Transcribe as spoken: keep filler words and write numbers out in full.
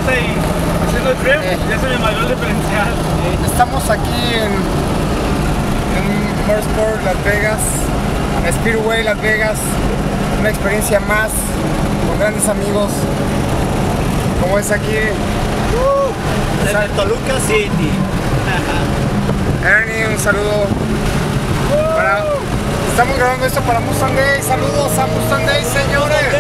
vuelta y haciendo el trip, eh. ya se me maló el diferencial. Estamos aquí en, en Motorsport Las Vegas, Speedway Las Vegas, una experiencia más con grandes amigos, como es aquí. Uh, desde Toluca City. Ernie, un saludo. Para, estamos grabando esto para Mustang Day. Saludos a Mustang Day, señores.